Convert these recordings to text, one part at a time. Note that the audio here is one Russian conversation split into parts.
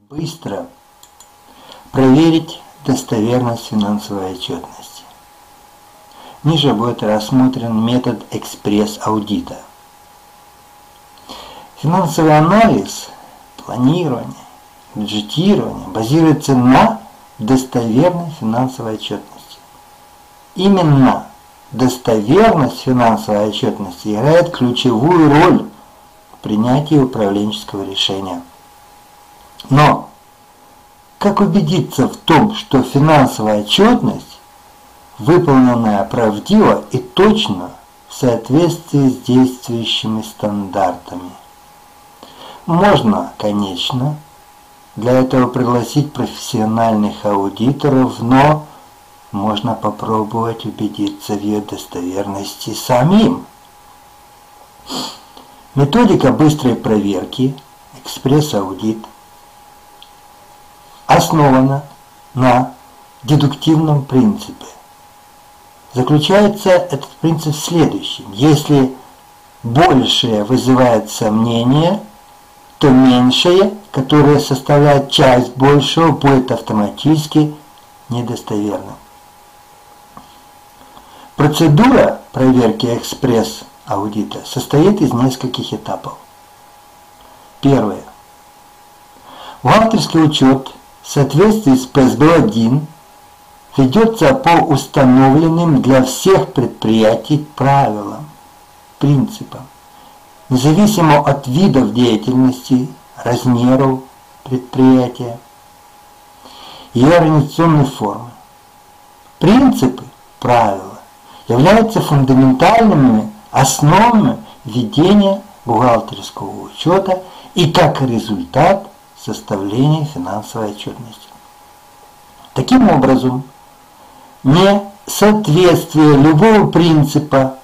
Быстро проверить достоверность финансовой отчетности. Ниже будет рассмотрен метод экспресс-аудита. Финансовый анализ, планирование, бюджетирование базируется на достоверной финансовой отчетности. Именно достоверность финансовой отчетности играет ключевую роль в принятии управленческого решения. Но как убедиться в том, что финансовая отчетность, выполненная правдиво и точно в соответствии с действующими стандартами? Можно, конечно, для этого пригласить профессиональных аудиторов, но можно попробовать убедиться в ее достоверности самим. Методика быстрой проверки, экспресс-аудит, основана на дедуктивном принципе. Заключается этот принцип в следующем: если большее вызывает сомнение, то меньшее, которое составляет часть большего, будет автоматически недостоверным. Процедура проверки экспресс-аудита состоит из нескольких этапов. Первое. Бухгалтерский учет в соответствии с ПСБ-1 ведется по установленным для всех предприятий правилам, принципам, независимо от видов деятельности, размеров предприятия и организационной формы. Принципы, правила являются фундаментальными основами ведения бухгалтерского учета и как результат составления финансовой отчетности. Таким образом, несоответствие любого принципа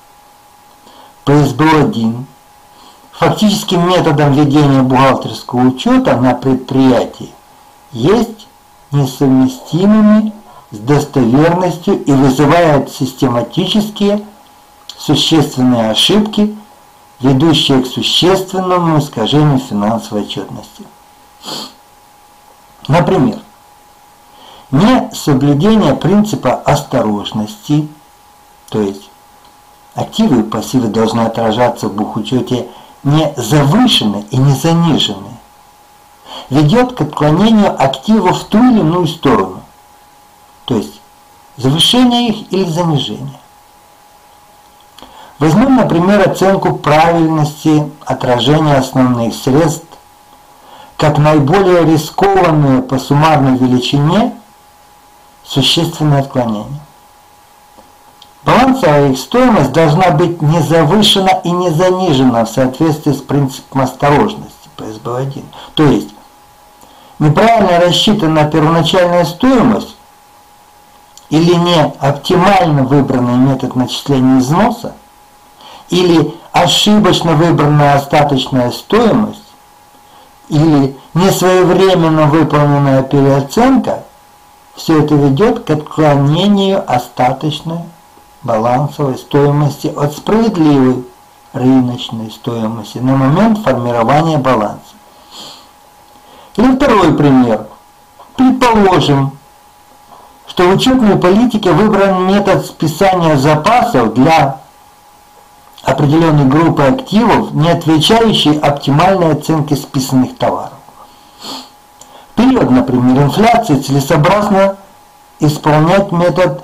ПСБ-1 фактическим методом ведения бухгалтерского учета на предприятии есть несовместимыми с достоверностью и вызывает систематические существенные ошибки, ведущие к существенному искажению финансовой отчетности. Например, несоблюдение принципа осторожности, то есть активы и пассивы должны отражаться в бухучете не завышены и не занижены, ведет к отклонению активов в ту или иную сторону, то есть завышение их или занижение. Возьмем, например, оценку правильности отражения основных средств как наиболее рискованные по суммарной величине существенное отклонение. Балансовая их стоимость должна быть не завышена и не занижена в соответствии с принципом осторожности ПСБ-1. То есть неправильно рассчитана первоначальная стоимость или не оптимально выбранный метод начисления взноса, или ошибочно выбранная остаточная стоимость, или несвоевременно выполненная переоценка, все это ведет к отклонению остаточной балансовой стоимости от справедливой рыночной стоимости на момент формирования баланса. Или второй пример. Предположим, что в учетной политике выбран метод списания запасов для определенной группы активов, не отвечающей оптимальной оценке списанных товаров. В период, например, инфляции целесообразно использовать метод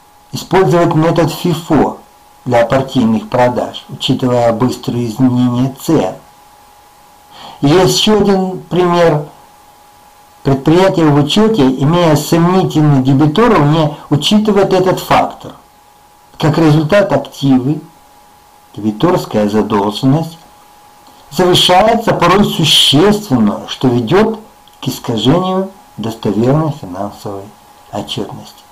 FIFO для партийных продаж, учитывая быстрые изменения цен. Есть еще один пример. Предприятие в учете, имея сомнительных дебиторов, не учитывает этот фактор. Как результат, активы, дебиторская задолженность завышается порой существенно, что ведет к искажению достоверной финансовой отчетности.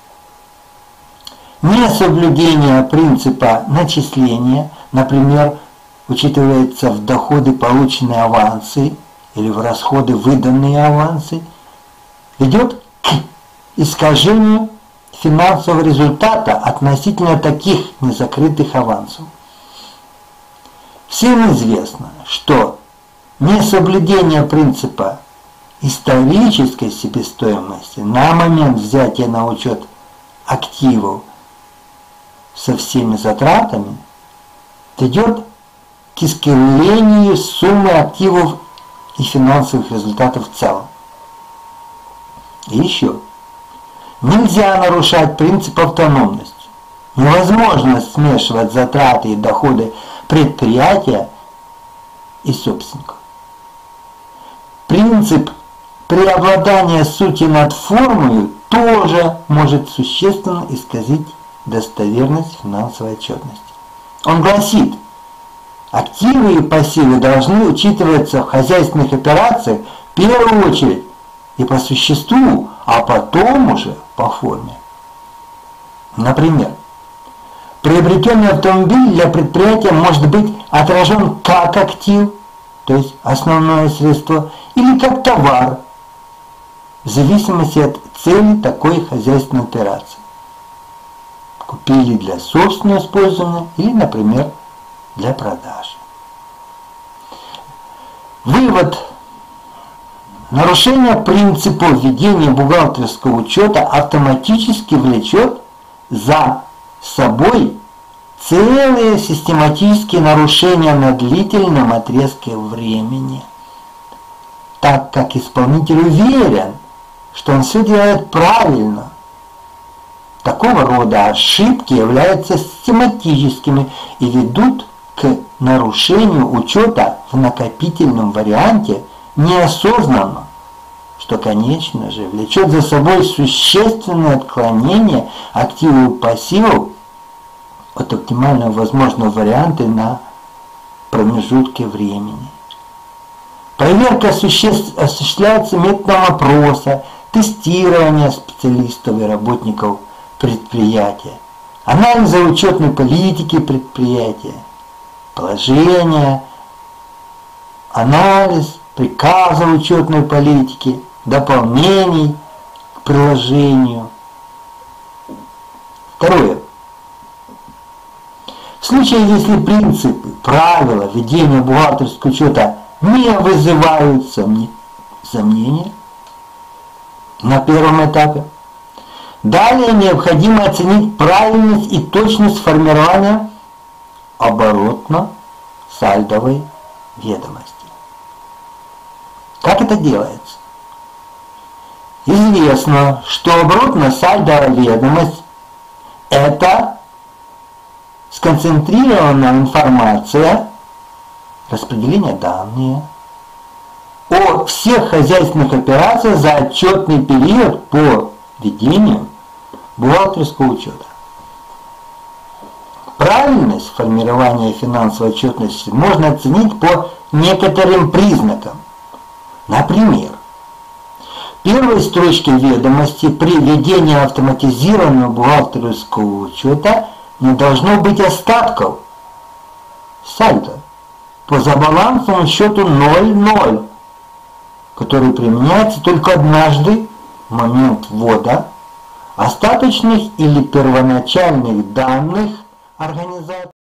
Несоблюдение принципа начисления, например, учитывается в доходы полученные авансы или в расходы выданные авансы, ведет к искажению финансового результата относительно таких незакрытых авансов. Всем известно, что несоблюдение принципа исторической себестоимости на момент взятия на учет активов со всеми затратами ведет к искривлению суммы активов и финансовых результатов в целом. И еще. Нельзя нарушать принцип автономности. Невозможно смешивать затраты и доходы предприятия и собственников. Принцип преобладания сути над формой тоже может существенно исказить достоверность финансовой отчетности. Он гласит, активы и пассивы должны учитываться в хозяйственных операциях в первую очередь и по существу, а потом уже по форме. Например, приобретенный автомобиль для предприятия может быть отражен как актив, то есть основное средство, или как товар, в зависимости от цели такой хозяйственной операции. Купили для собственного использования или, например, для продажи. Вывод. Нарушение принципов ведения бухгалтерского учета автоматически влечет за собой целые систематические нарушения на длительном отрезке времени, так как исполнитель уверен, что он все делает правильно. Такого рода ошибки являются систематическими и ведут к нарушению учета в накопительном варианте неосознанно, что, конечно же, влечет за собой существенное отклонение активов и пассивов от оптимального возможного варианта на промежутке времени. Проверка осуществляется методом опроса, тестирования специалистов и работников предприятия, анализа учетной политики предприятия, положения, анализ приказа учетной политики, дополнений к приложению. Второе. В случае, если принципы, правила ведения бухгалтерского учета не вызывают сомнения на первом этапе, далее необходимо оценить правильность и точность формирования оборотно-сальдовой ведомости. Как это делается? Известно, что оборотно-сальдовая ведомость – это сконцентрированная информация, распределение данных о всех хозяйственных операциях за отчетный период по ведению бухгалтерского учета. Правильность формирования финансовой отчетности можно оценить по некоторым признакам. Например, в первой строчке ведомости при ведении автоматизированного бухгалтерского учета не должно быть остатков сальдо по забалансовому счету 0,0, который применяется только однажды в момент ввода остаточных или первоначальных данных организации.